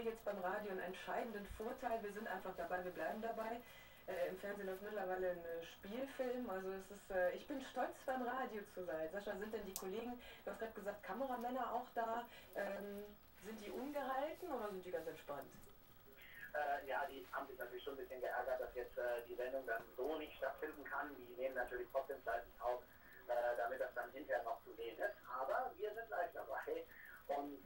jetzt beim Radio einen entscheidenden Vorteil. Wir sind einfach dabei, wir bleiben dabei. Im Fernsehen läuft mittlerweile ein Spielfilm, also es ist, ich bin stolz beim Radio zu sein. Sascha, sind denn die Kollegen, du hast gerade gesagt, Kameramänner auch da, sind die ungehalten oder sind die ganz entspannt? Ja, die haben sich natürlich schon ein bisschen geärgert, dass jetzt die Sendung dann so nicht stattfinden kann. Die nehmen natürlich trotzdem fleißig auf, damit das dann hinterher noch zu sehen ist. Aber wir sind live dabei und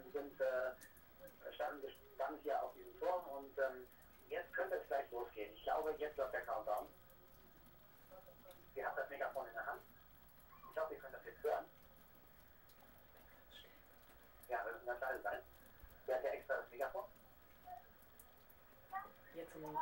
standen hier auf diesem Turm und jetzt könnte es gleich losgehen. Ich glaube, jetzt läuft der Countdown. Ihr habt das Megafon in der Hand. Ich hoffe, ihr könnt das jetzt hören. Ja, wir müssen ganz leise sein. Wer hat ja extra das Megafon? Jetzt im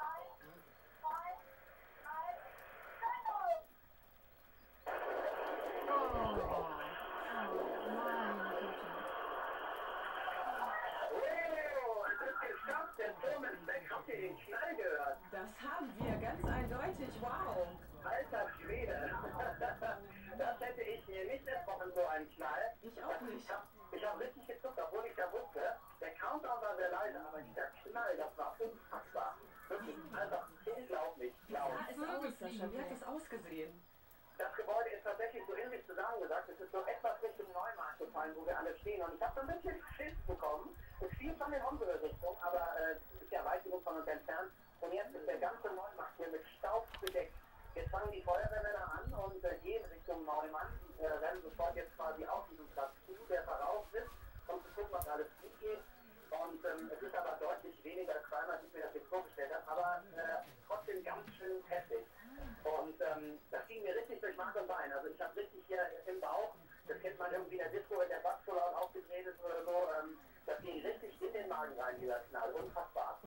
Der Turm ist weg. Habt ihr den Knall gehört? Das haben wir ganz eindeutig, wow! Alter Schwede. Das hätte ich mir nicht erwartet, so einen Knall. Ich auch nicht. Ich hab richtig gezuckt, obwohl ich da wusste, der Countdown war sehr leise, aber dieser Knall, das war unfassbar. Wirklich einfach unglaublich laut. Wie sah es aus, Sascha? Wie hat das ausgesehen? Das Gebäude ist tatsächlich so in sich zusammengesagt. Es ist so etwas Richtung Neumarkt gefallen, wo wir alle stehen. Und ich habe so ein bisschen Schiss bekommen. Es fiel schon in unsere Richtung, aber es ist ja weit genug von uns entfernt. Und jetzt ist der ganze Neumarkt hier mit Staub bedeckt. Jetzt fangen die Feuerwehrmänner an und gehen Richtung Neumann. Rennen sofort jetzt quasi auf diesen Platz zu, der voraus ist, um zu gucken, was alles gut geht. Und es ist aber deutlich weniger Crime, als ich mir das jetzt vorgestellt habe. Aber trotzdem ganz schön heftig. Und das ging mir richtig durch Mark und Bein. Also ich habe richtig hier im Bauch, das kennt man irgendwie in der Disco, wenn der Bass so laut aufgedreht ist oder so, das ging richtig in den Magen rein, dieser Knall. Unfassbar.